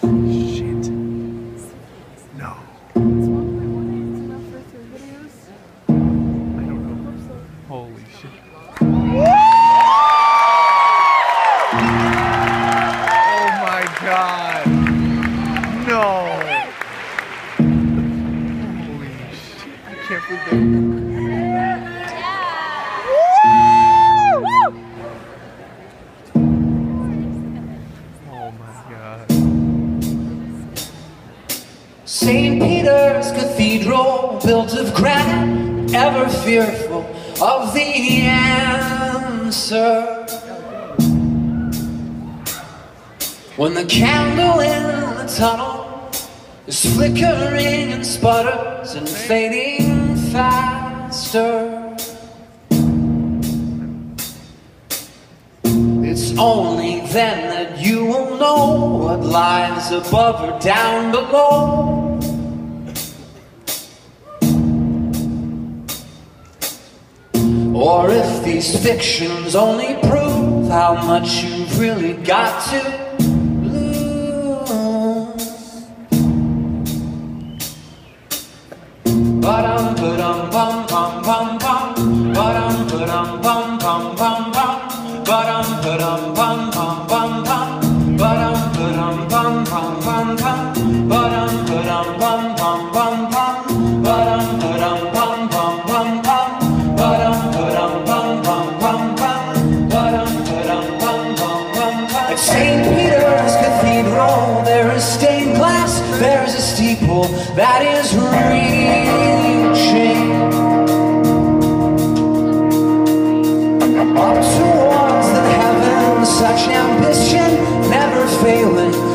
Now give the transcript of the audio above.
Shit. No. I don't know. Holy shit. Oh my god. No. Holy shit. I can't believe that. Oh my god. St. Peter's Cathedral, built of granite, ever fearful of the answer. When the candle in the tunnel is flickering and sputters and fading faster, it's only then that you will know what lies above or down below. Or if these fictions only prove how much you've really got to lose. Ba-dum, ba-dum, bum, bum, bum, bum. Ba-dum, ba-dum, bum, bum, bum, bum. Ba-dum, ba-dum, bum, bum, bum, bum. Ba-dum, ba-dum, bum, bum, bum, bum. Ba-dum, ba-dum, bum, bum, bum, bum. Ba-dum, ba-dum, bum, bum, bum, bum. Ba-dum, ba-dum, bum, bum, bum, bum. Ba-dum, ba-dum, bum, bum, bum, bum. At St. Peter's Cathedral, there is stained glass, there's a steeple that is reaching up towards the heavens, such ambition never failing.